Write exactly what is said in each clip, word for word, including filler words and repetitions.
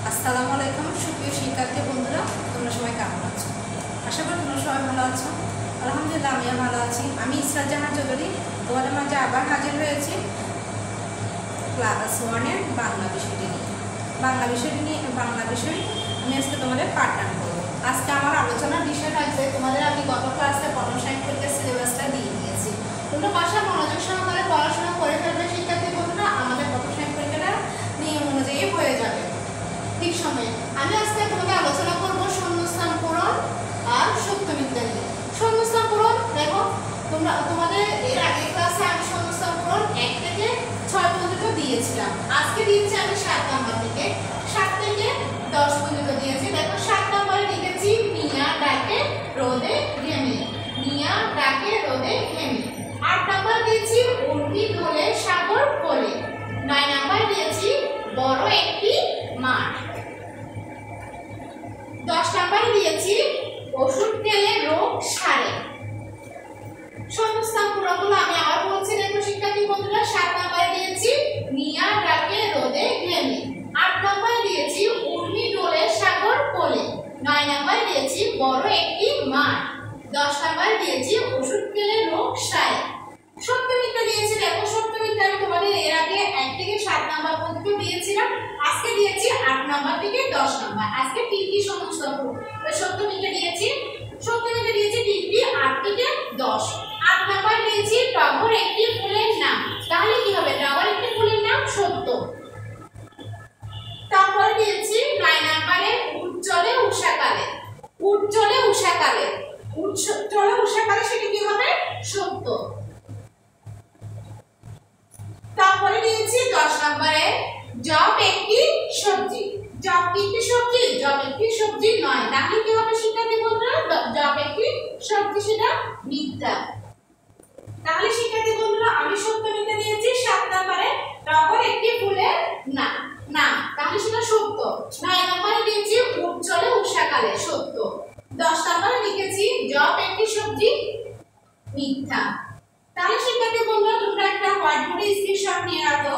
আসসালামু আলাইকুম সুপ্রিয় শিক্ষার্থী বন্ধুরা, তোমরা সবাই কেমন আছো? আশা করি তোমরা সবাই ভালো আছো। আলহামদুলিল্লাহ আমিও ভালো আছি। আমি ইসরাত জাহান চৌধুরী তোমাদের মাঝে আবার হাজির হয়েছি ক্লাস ওয়ানের বাংলা বিষয়টি নিয়ে। বাংলা বিষয়টি নিয়ে বাংলা বিষয় আমি আজকে তোমাদের পাঠদান করবো। আজকে আমার আলোচনার বিষয় থাকবে, তোমাদের আমি গত ক্লাসে প্রথম সাহিত্যের সিলেবাসটা দিয়ে দিয়েছি। তোমরা বাসায় মনোযোগ সহকারে পড়াশোনা করে ফেলবে শিক্ষার্থী বন্ধুরা, আমাদের প্রথম সাহিত্যটা নিয়ে অনুযায়ী হয়ে যাবে ঠিক সময়ে। আমি আজকে তোমাদের আলোচনা করব শূন্যস্থান পূরণ আর সপ্তমিত্যা নিয়ে। শূন্যস্থান পূরণ দেখো, তোমরা তোমাদের এর আগের ক্লাসে আমি শূন্যস্থান পূরণ এক থেকে ছয় পর্যন্ত দিয়েছিলাম। আজকে দিয়েছি আমি সাত নাম্বার থেকে সাত থেকে দশ পর্যন্ত দিয়েছি। দেখো সাত নাম্বারে লিখেছি মিয়া ডাকে রোদে ঘেমে, মিয়া ডাকে রোদে ঘেমে। আট নাম্বার দিয়েছি উর্মি দোলে সাগর কোলে। নয় নাম্বার দিয়েছি বড় একটি মাঠ। দশ নাম্বারে দিয়েছি ওষুধ খেলে রোগ সারে। শূন্যস্থান পূরণগুলো আমি আবার বলছি, দেখো শিক্ষার্থী বন্ধুরা। সাত নাম্বারে দিয়েছি মিয়া ডাকে রোদে ঘেমে। আট নাম্বারে দিয়েছি উর্মি দোলে সাগর কোলে। নয় নাম্বারে দিয়েছি বড় একটি মাঠ। দশ নাম্বারে দিয়েছি ওষুধ খেলে রোগ সারে। সপ্তমিত্যা দিয়েছি, দেখো সপ্তমিত্যা আমি তোমাদের এর আগে এক থেকে সাত নাম্বার পর্যন্ত দিয়েছিলাম। আজকে দিয়েছি আট নাম্বার থেকে দশ নাম্বার। আজকে তিনটি শূন্যস্থান পূরণ। সপ্তমিত্যা দিয়েছি সপ্তমিত্যা দিয়েছি তিনটি আট থেকে দশ। আট নাম্বার দিয়েছি টগর একটি ফুলের নাম। তাহলে কি হবে? টগর একটি ফুলের নাম সত্য। তারপরে দিয়েছি নয় নাম্বারে উজ্জ্বলে উষাকালে। উজ্জ্বলে উষাকালে উজ্জ্বলে উষাকালে সেটা কি হবে? সত্য। তারপরে দিয়েছি দশ নম্বরে জব একটি সবজি। জব কি একটি সবজি? জব একটি সবজি নয়। তাহলে কি হবে শিক্ষার্থী বন্ধুরা? জব একটি সবজি, সেটা মিথ্যা। তাহলে শিক্ষার্থী বন্ধুরা আমি সপ্তমিত্যা দিয়েছি সাত নম্বরে টগর একটি ফুলের নাম নাম তাহলে সেটা সত্য। নয় নম্বরে দিয়েছি উজ্জ্বলে উষাকালে সত্য। দশ নম্বরে লিখেছি জব একটি সবজি মিথ্যা। তাহলে শিক্ষার্থী বন্ধুরা তোমরা একটা হোয়াইট বোর্ডে স্ক্রিনশট নিয়ে রাখো।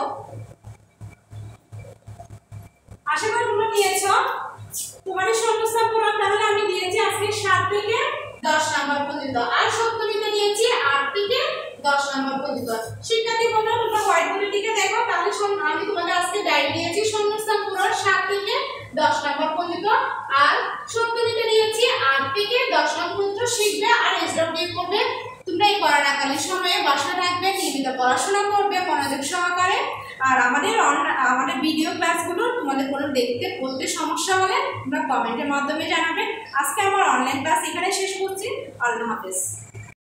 আশা করি তোমরা নিয়েছো। তোমাদের শূন্যস্থান পূরণ তাহলে আমি দিয়েছি আজকে সাত থেকে দশ নাম্বার পর্যন্ত, আর সপ্তমিত্যা দিয়েছি আট থেকে দশ নাম্বার পর্যন্ত। শিক্ষার্থী বন্ধুরা তোমরা হোয়াইট বোর্ডের দিকে দেখো। তাহলে আমি তোমাদের আজকে ডায়েরি দিয়েছি শূন্যস্থান পূরণ সাত থেকে দশ নাম্বার পর্যন্ত, আর সপ্তমিত্যা দিয়েছি আট থেকে দশ নাম্বার পর্যন্ত শিখবে আর এসডব্লিউ করবে। তোমরা এই করোনাকালীন সময়ে বাসায় থাকবে, নিয়মিত পড়াশোনা করবে মনোযোগ সহকারে। আর আমাদের আমাদের ভিডিও ক্লাসগুলো তোমাদের কোনো দেখতে পড়তে সমস্যা হলে তোমরা কমেন্টের মাধ্যমে জানাবে। আজকে আমার অনলাইন ক্লাস এখানে শেষ করছি। আল্লাহ হাফেজ।